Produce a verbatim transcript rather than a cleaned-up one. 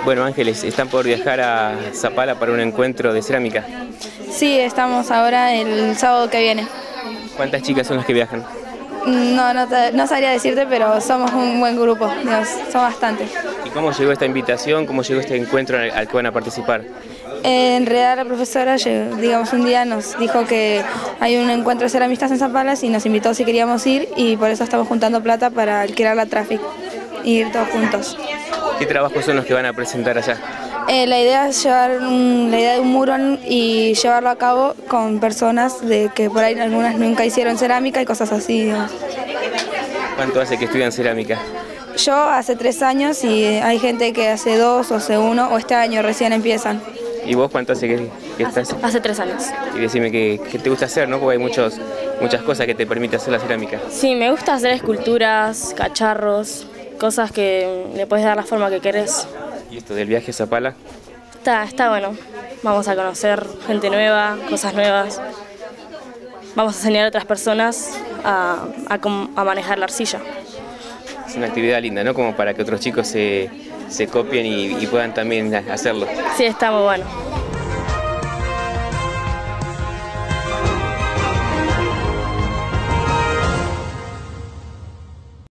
Bueno, Ángeles, ¿están por viajar a Zapala para un encuentro de cerámica? Sí, estamos ahora el sábado que viene. ¿Cuántas chicas son las que viajan? No, no, te- no sabría decirte, pero somos un buen grupo, digamos, son bastantes. ¿Y cómo llegó esta invitación? ¿Cómo llegó este encuentro al al que van a participar? En realidad la profesora, llegó- digamos, un día nos dijo que hay un encuentro de ceramistas en Zapalas y nos invitó si queríamos ir, y por eso estamos juntando plata para alquilar la Traffic y ir todos juntos. ¿Qué trabajos son los que van a presentar allá? Eh, la idea es llevar un- la idea de un muro y llevarlo a cabo con personas de que por ahí algunas nunca hicieron cerámica y cosas así, digamos. ¿Cuánto hace que estudian cerámica? Yo hace tres años y hay gente que hace dos o hace uno o este año recién empiezan. ¿Y vos cuánto hace que, que estás? Hace tres años. Y decime qué, qué te gusta hacer, ¿no? Porque hay muchos, muchas cosas que te permite hacer la cerámica. Sí, me gusta hacer esculturas, cacharros, cosas que le puedes dar la forma que querés. ¿Y esto del viaje a Zapala? Está, está bueno. Vamos a conocer gente nueva, cosas nuevas. Vamos a enseñar a otras personas a, a, cómo- a manejar la arcilla. Es una actividad linda, ¿no? Como para que otros chicos se, se copien y, y puedan también hacerlo. Sí, está muy bueno.